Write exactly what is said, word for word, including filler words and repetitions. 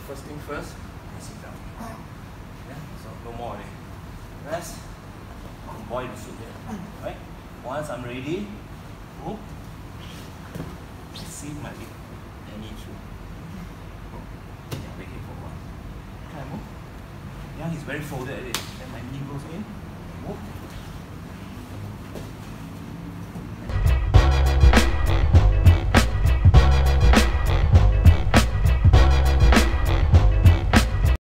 first thing first, I sit down. Yeah, so no more already. Rest. Boil the soup here. Right? Once I'm ready, move. See my leg. Any issue. Yeah, wait here for a while. Can I move? Yeah, he's very folded at it. Then my knee goes in. Move.